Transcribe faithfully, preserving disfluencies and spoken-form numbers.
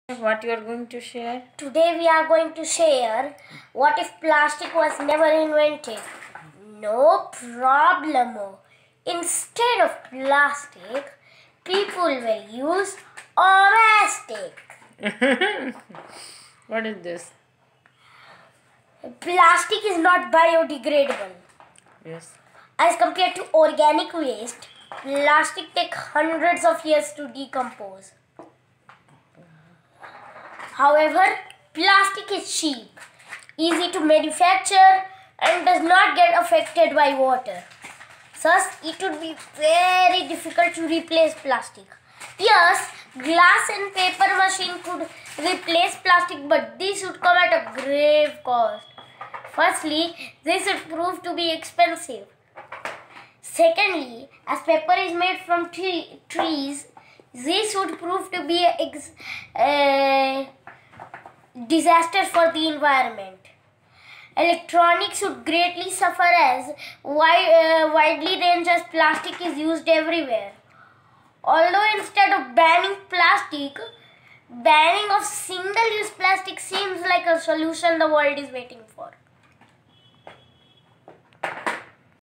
What you are going to share? Today we are going to share what if plastic was never invented. No problemo. Instead of plastic, people will use plastic. What is this? Plastic is not biodegradable. Yes. As compared to organic waste, plastic takes hundreds of years to decompose. However, plastic is cheap, easy to manufacture and does not get affected by water. Thus, it would be very difficult to replace plastic. Yes, glass and paper machine could replace plastic, but this would come at a grave cost. Firstly, this would prove to be expensive. Secondly, as paper is made from tree, trees, this would prove to be a ex, uh, disaster for the environment. Electronics would greatly suffer as wide, uh, widely range as plastic is used everywhere. Although instead of banning plastic, banning of single-use plastic seems like a solution the world is waiting for.